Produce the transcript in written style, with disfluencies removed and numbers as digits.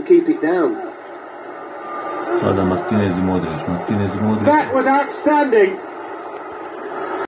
and keep it down. Sada Martinez i Modrić. That was outstanding.